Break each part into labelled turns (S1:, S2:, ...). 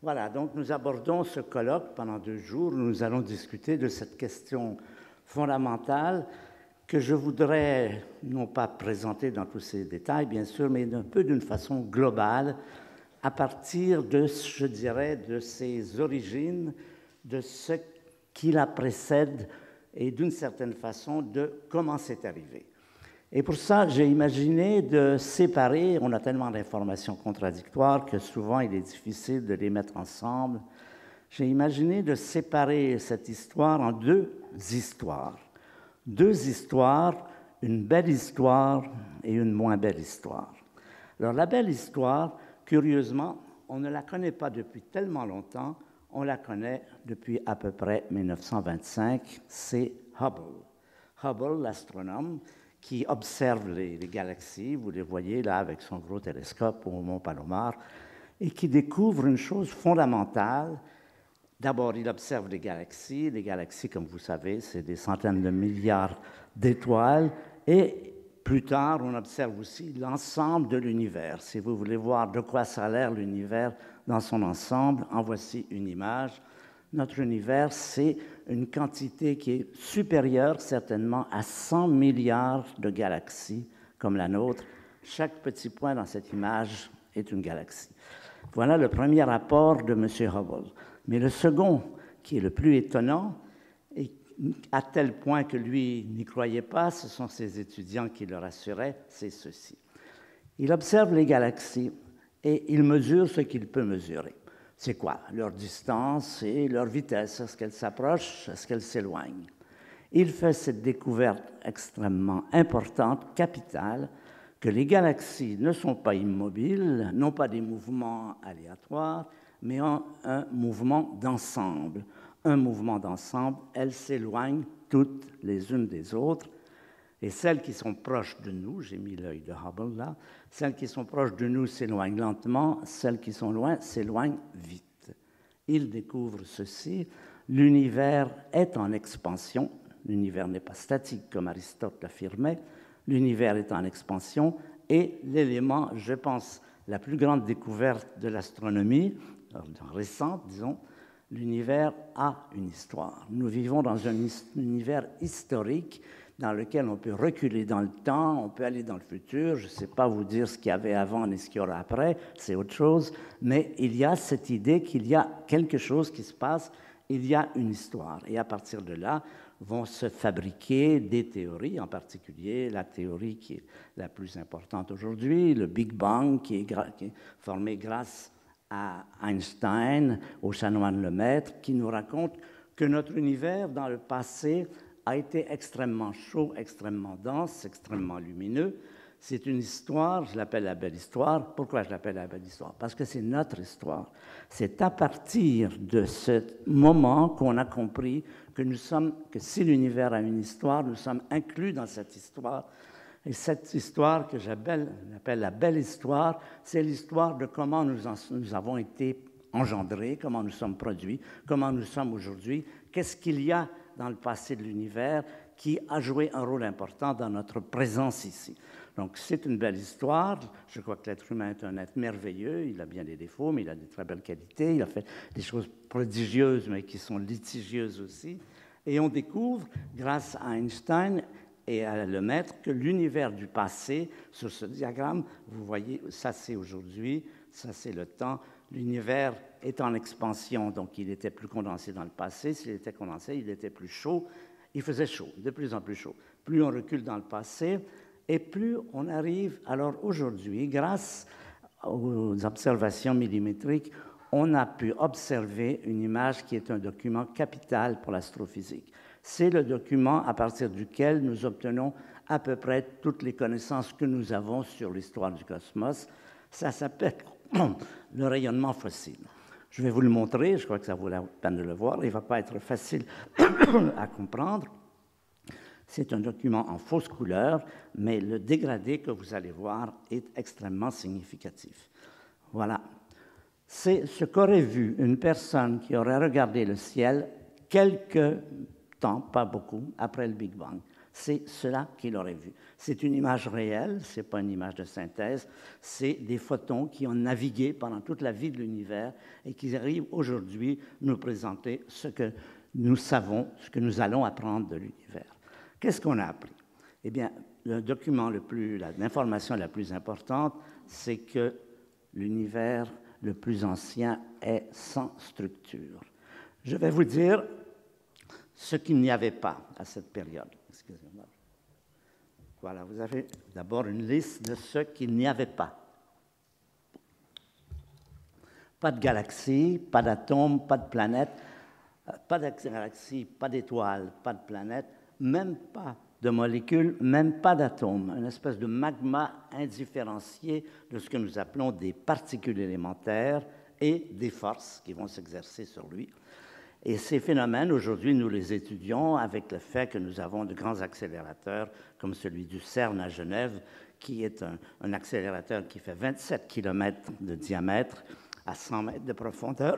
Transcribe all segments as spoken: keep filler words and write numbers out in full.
S1: Voilà, donc nous abordons ce colloque pendant deux jours où nous allons discuter de cette question fondamentale que je voudrais non pas présenter dans tous ses détails, bien sûr, mais un peu d'une façon globale, à partir de, je dirais, de ses origines, de ce qui la précède et d'une certaine façon de comment c'est arrivé. Et pour ça, j'ai imaginé de séparer, on a tellement d'informations contradictoires que souvent il est difficile de les mettre ensemble. J'ai imaginé de séparer cette histoire en deux histoires. Deux histoires, une belle histoire et une moins belle histoire. Alors la belle histoire, curieusement, on ne la connaît pas depuis tellement longtemps, on la connaît depuis à peu près mille neuf cent vingt-cinq, c'est Hubble. Hubble, l'astronome, qui observe les, les galaxies, vous les voyez là avec son gros télescope au Mont Palomar, et qui découvre une chose fondamentale. D'abord, il observe les galaxies. Les galaxies, comme vous savez, c'est des centaines de milliards d'étoiles. Et plus tard, on observe aussi l'ensemble de l'univers. Si vous voulez voir de quoi ça a l'air l'univers dans son ensemble, en voici une image. Notre univers, c'est une quantité qui est supérieure certainement à cent milliards de galaxies comme la nôtre. Chaque petit point dans cette image est une galaxie. Voilà le premier rapport de M. Hubble. Mais le second, qui est le plus étonnant, et à tel point que lui n'y croyait pas, ce sont ses étudiants qui le rassuraient, c'est ceci. Il observe les galaxies et il mesure ce qu'il peut mesurer. C'est quoi? Leur distance et leur vitesse. Est-ce qu'elles s'approchent? Est-ce qu'elles s'éloignent? Il fait cette découverte extrêmement importante, capitale, que les galaxies ne sont pas immobiles, n'ont pas des mouvements aléatoires, mais ont un mouvement d'ensemble. Un mouvement d'ensemble, elles s'éloignent toutes les unes des autres. Et celles qui sont proches de nous, j'ai mis l'œil de Hubble là, celles qui sont proches de nous s'éloignent lentement, celles qui sont loin s'éloignent vite. Il découvre ceci, l'univers est en expansion, l'univers n'est pas statique comme Aristote l'affirmait, l'univers est en expansion et l'élément, je pense, la plus grande découverte de l'astronomie, récente, disons, l'univers a une histoire. Nous vivons dans un univers historique dans lequel on peut reculer dans le temps, on peut aller dans le futur. Je ne sais pas vous dire ce qu'il y avait avant ni ce qu'il y aura après, c'est autre chose, mais il y a cette idée qu'il y a quelque chose qui se passe, il y a une histoire. Et à partir de là, vont se fabriquer des théories, en particulier la théorie qui est la plus importante aujourd'hui, le Big Bang, qui est, qui est formé grâce à Einstein, au chanoine Lemaître, qui nous raconte que notre univers, dans le passé, a été extrêmement chaud, extrêmement dense, extrêmement lumineux. C'est une histoire, je l'appelle la belle histoire. Pourquoi je l'appelle la belle histoire? Parce que c'est notre histoire. C'est à partir de ce moment qu'on a compris que nous sommes, que si l'univers a une histoire, nous sommes inclus dans cette histoire. Et cette histoire que j'appelle la belle histoire, c'est l'histoire de comment nous, en, nous avons été engendrés, comment nous sommes produits, comment nous sommes aujourd'hui, qu'est-ce qu'il y a dans le passé de l'univers qui a joué un rôle important dans notre présence ici. Donc c'est une belle histoire. Je crois que l'être humain est un être merveilleux. Il a bien des défauts, mais il a des très belles qualités. Il a fait des choses prodigieuses, mais qui sont litigieuses aussi. Et on découvre, grâce à Einstein et à Lemaître, que l'univers du passé, sur ce diagramme, vous voyez, ça c'est aujourd'hui, ça c'est le temps. L'univers est en expansion, donc il était plus condensé dans le passé. S'il était condensé, il était plus chaud. Il faisait chaud, de plus en plus chaud. Plus on recule dans le passé, et plus on arrive. Alors aujourd'hui, grâce aux observations millimétriques, on a pu observer une image qui est un document capital pour l'astrophysique. C'est le document à partir duquel nous obtenons à peu près toutes les connaissances que nous avons sur l'histoire du cosmos. Ça s'appelle le rayonnement fossile. Je vais vous le montrer, je crois que ça vaut la peine de le voir. Il ne va pas être facile à comprendre. C'est un document en fausse couleur, mais le dégradé que vous allez voir est extrêmement significatif. Voilà. C'est ce qu'aurait vu une personne qui aurait regardé le ciel quelques temps, pas beaucoup, après le Big Bang. C'est cela qu'il aurait vu. C'est une image réelle, ce n'est pas une image de synthèse, c'est des photons qui ont navigué pendant toute la vie de l'univers et qui arrivent aujourd'hui nous présenter ce que nous savons, ce que nous allons apprendre de l'univers. Qu'est-ce qu'on a appris? Eh bien, le document le plus, l'information la plus importante, c'est que l'univers le plus ancien est sans structure. Je vais vous dire ce qu'il n'y avait pas à cette période. Excusez-moi. Voilà, vous avez d'abord une liste de ce qu'il n'y avait pas. Pas de galaxies, pas d'atomes, pas de planètes, pas de galaxies, pas d'étoiles, pas de planètes, même pas de molécules, même pas d'atomes, une espèce de magma indifférencié de ce que nous appelons des particules élémentaires et des forces qui vont s'exercer sur lui. Et ces phénomènes, aujourd'hui, nous les étudions avec le fait que nous avons de grands accélérateurs, comme celui du CERN à Genève, qui est un, un accélérateur qui fait vingt-sept kilomètres de diamètre à cent mètres de profondeur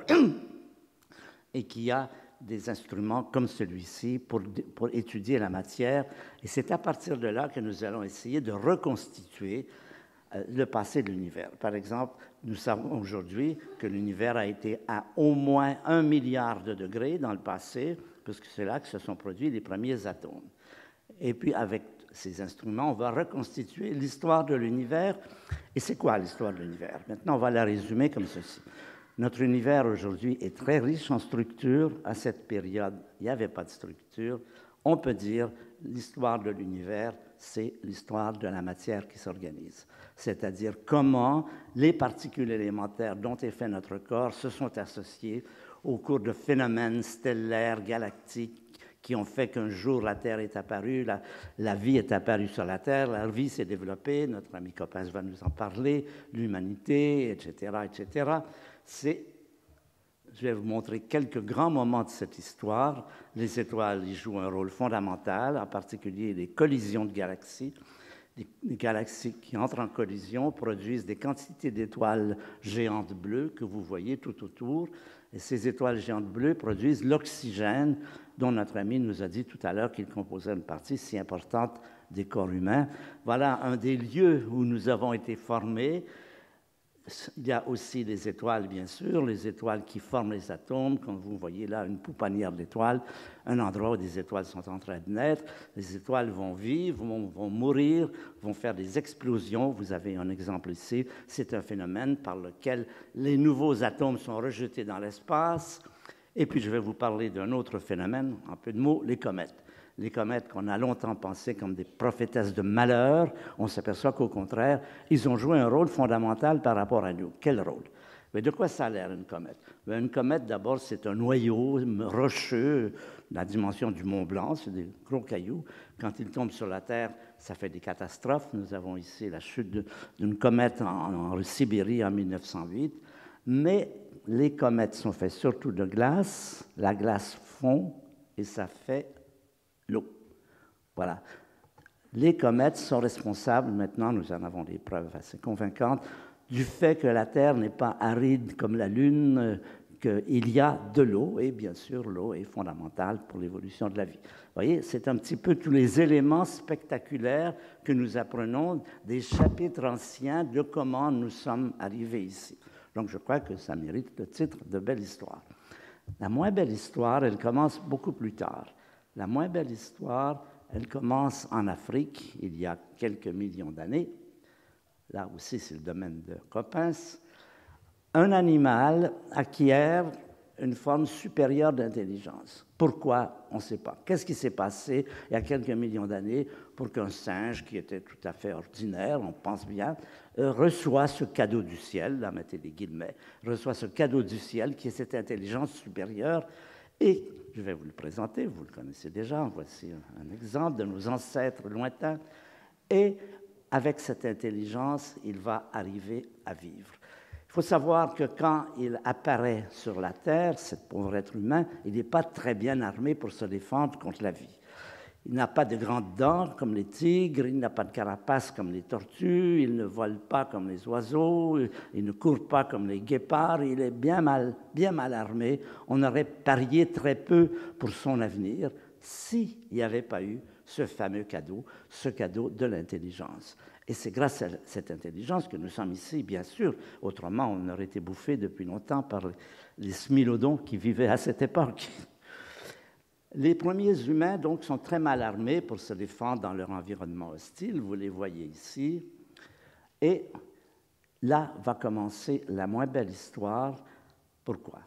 S1: et qui a des instruments comme celui-ci pour, pour étudier la matière. Et c'est à partir de là que nous allons essayer de reconstituer euh, le passé de l'univers. Par exemple, nous savons aujourd'hui que l'univers a été à au moins un milliard de degrés dans le passé, puisque c'est là que se sont produits les premiers atomes. Et puis, avec ces instruments, on va reconstituer l'histoire de l'univers. Et c'est quoi l'histoire de l'univers? Maintenant, on va la résumer comme ceci. Notre univers aujourd'hui est très riche en structure. À cette période, il n'y avait pas de structure. On peut dire l'histoire de l'univers, c'est l'histoire de la matière qui s'organise. C'est-à-dire comment les particules élémentaires dont est fait notre corps se sont associées au cours de phénomènes stellaires, galactiques, qui ont fait qu'un jour la Terre est apparue, la, la vie est apparue sur la Terre, la vie s'est développée, notre ami Coppens va nous en parler, l'humanité, et cetera, et cetera. C'est, je vais vous montrer quelques grands moments de cette histoire. Les étoiles y jouent un rôle fondamental, en particulier les collisions de galaxies. Les galaxies qui entrent en collision produisent des quantités d'étoiles géantes bleues que vous voyez tout autour. Et ces étoiles géantes bleues produisent l'oxygène dont notre ami nous a dit tout à l'heure qu'il composait une partie si importante des corps humains. Voilà un des lieux où nous avons été formés. Il y a aussi les étoiles, bien sûr, les étoiles qui forment les atomes. Comme vous voyez là, une pouponnière d'étoiles, un endroit où des étoiles sont en train de naître. Les étoiles vont vivre, vont, vont mourir, vont faire des explosions. Vous avez un exemple ici. C'est un phénomène par lequel les nouveaux atomes sont rejetés dans l'espace. Et puis, je vais vous parler d'un autre phénomène, en peu de mots, les comètes. Les comètes qu'on a longtemps pensées comme des prophétesses de malheur, on s'aperçoit qu'au contraire, ils ont joué un rôle fondamental par rapport à nous. Quel rôle? Mais de quoi ça a l'air, une comète? Mais une comète, d'abord, c'est un noyau rocheux, la dimension du Mont Blanc, c'est des gros cailloux. Quand ils tombent sur la Terre, ça fait des catastrophes. Nous avons ici la chute d'une comète en, en Sibérie en mille neuf cent huit. Mais les comètes sont faites surtout de glace. La glace fond et ça fait l'eau. Voilà. Les comètes sont responsables, maintenant nous en avons des preuves assez convaincantes, du fait que la Terre n'est pas aride comme la Lune, qu'il y a de l'eau, et bien sûr l'eau est fondamentale pour l'évolution de la vie. Vous voyez, c'est un petit peu tous les éléments spectaculaires que nous apprenons des chapitres anciens de comment nous sommes arrivés ici. Donc je crois que ça mérite le titre de belle histoire. La moins belle histoire, elle commence beaucoup plus tard. La moins belle histoire, elle commence en Afrique, il y a quelques millions d'années. Là aussi, c'est le domaine de Coppens. Un animal acquiert une forme supérieure d'intelligence. Pourquoi? On ne sait pas. Qu'est-ce qui s'est passé il y a quelques millions d'années pour qu'un singe, qui était tout à fait ordinaire, on pense bien, euh, reçoit ce cadeau du ciel, là, mettez des guillemets, reçoit ce cadeau du ciel qui est cette intelligence supérieure. Et je vais vous le présenter, vous le connaissez déjà, voici un exemple de nos ancêtres lointains. Et avec cette intelligence, il va arriver à vivre. Il faut savoir que quand il apparaît sur la Terre, cet pauvre être humain, il n'est pas très bien armé pour se défendre contre la vie. Il n'a pas de grandes dents comme les tigres, il n'a pas de carapace comme les tortues, il ne vole pas comme les oiseaux, il ne court pas comme les guépards, il est bien mal, bien mal armé. On aurait parié très peu pour son avenir. s'il n'y avait pas eu ce fameux cadeau, ce cadeau de l'intelligence. Et c'est grâce à cette intelligence que nous sommes ici, bien sûr. Autrement, on aurait été bouffé depuis longtemps par les smilodons qui vivaient à cette époque. Les premiers humains, donc, sont très mal armés pour se défendre dans leur environnement hostile. Vous les voyez ici. Et là va commencer la moins belle histoire. Pourquoi?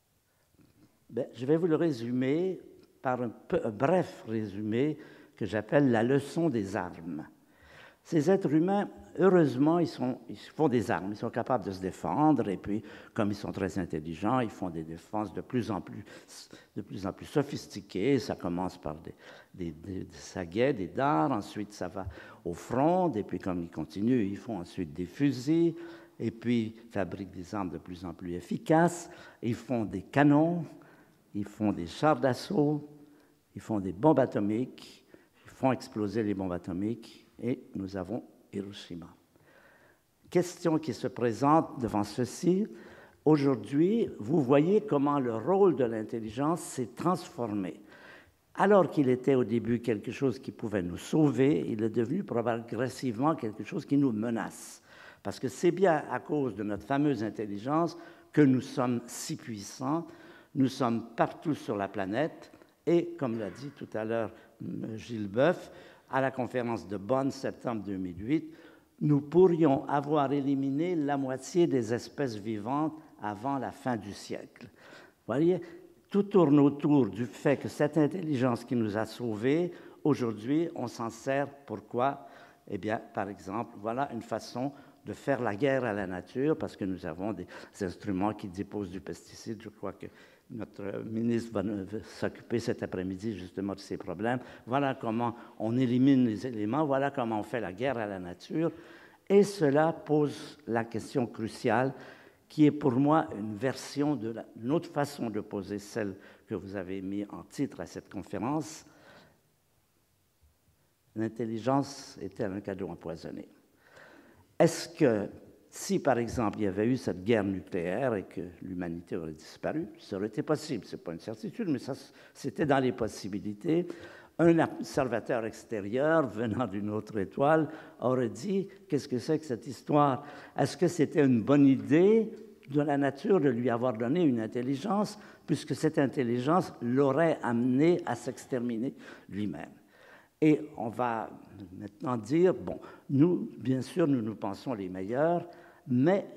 S1: Bien, je vais vous le résumer par un, peu, un bref résumé que j'appelle la leçon des armes. Ces êtres humains, heureusement, ils, sont, ils font des armes, ils sont capables de se défendre, et puis, comme ils sont très intelligents, ils font des défenses de plus en plus, de plus, en plus sophistiquées. Ça commence par des, des, des, des saguets, des dards, ensuite ça va au front, et puis comme ils continuent, ils font ensuite des fusils, et puis fabriquent des armes de plus en plus efficaces, ils font des canons, ils font des chars d'assaut, ils font des bombes atomiques, ils font exploser les bombes atomiques, et nous avons Hiroshima. Question qui se présente devant ceci. Aujourd'hui, vous voyez comment le rôle de l'intelligence s'est transformé. Alors qu'il était au début quelque chose qui pouvait nous sauver, il est devenu progressivement quelque chose qui nous menace. Parce que c'est bien à cause de notre fameuse intelligence que nous sommes si puissants, nous sommes partout sur la planète, et comme l'a dit tout à l'heure Gilles Boeuf, à la conférence de Bonn, septembre deux mille huit, nous pourrions avoir éliminé la moitié des espèces vivantes avant la fin du siècle. Vous voyez, tout tourne autour du fait que cette intelligence qui nous a sauvés, aujourd'hui, on s'en sert. Pourquoi? Eh bien, par exemple, voilà une façon de faire la guerre à la nature, parce que nous avons des instruments qui déposent du pesticide. Je crois que notre ministre va s'occuper cet après-midi justement de ces problèmes. Voilà comment on élimine les éléments, voilà comment on fait la guerre à la nature. Et cela pose la question cruciale, qui est pour moi une version de la, une autre façon de poser celle que vous avez mis en titre à cette conférence. L'intelligence est-elle un cadeau empoisonné? Est-ce que si, par exemple, il y avait eu cette guerre nucléaire et que l'humanité aurait disparu, ça aurait été possible. Ce n'est pas une certitude, mais ça, c'était dans les possibilités. Un observateur extérieur venant d'une autre étoile aurait dit « Qu'est-ce que c'est que cette histoire? Est-ce que c'était une bonne idée de la nature de lui avoir donné une intelligence, puisque cette intelligence l'aurait amené à s'exterminer lui-même ?» Et on va maintenant dire, bon, nous, bien sûr, nous nous pensons les meilleurs, mais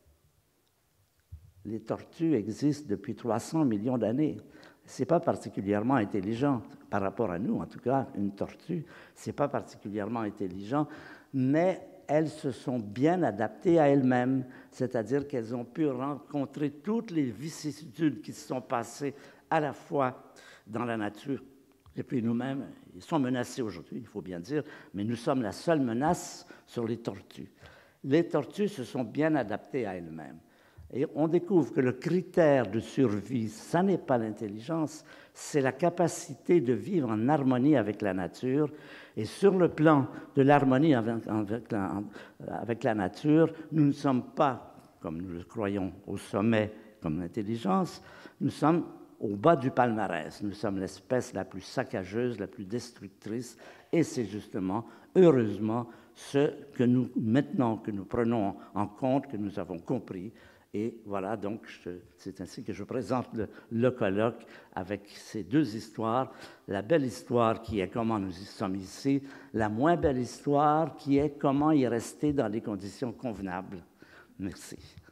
S1: les tortues existent depuis trois cents millions d'années. Ce n'est pas particulièrement intelligent, par rapport à nous, en tout cas, une tortue, ce n'est pas particulièrement intelligent, mais elles se sont bien adaptées à elles-mêmes, c'est-à-dire qu'elles ont pu rencontrer toutes les vicissitudes qui se sont passées à la fois dans la nature. Et puis nous-mêmes, ils sont menacés aujourd'hui, il faut bien dire, mais nous sommes la seule menace sur les tortues. Les tortues se sont bien adaptées à elles-mêmes. Et on découvre que le critère de survie, ça n'est pas l'intelligence, c'est la capacité de vivre en harmonie avec la nature. Et sur le plan de l'harmonie avec, avec, la, avec la nature, nous ne sommes pas, comme nous le croyons, au sommet comme l'intelligence, nous sommes au bas du palmarès. Nous sommes l'espèce la plus saccageuse, la plus destructrice, et c'est justement, heureusement, ce que nous, maintenant que nous prenons en compte, que nous avons compris. Et voilà, donc, c'est ainsi que je présente le, le colloque avec ces deux histoires. La belle histoire qui est comment nous y sommes ici, la moins belle histoire qui est comment y rester dans des conditions convenables. Merci.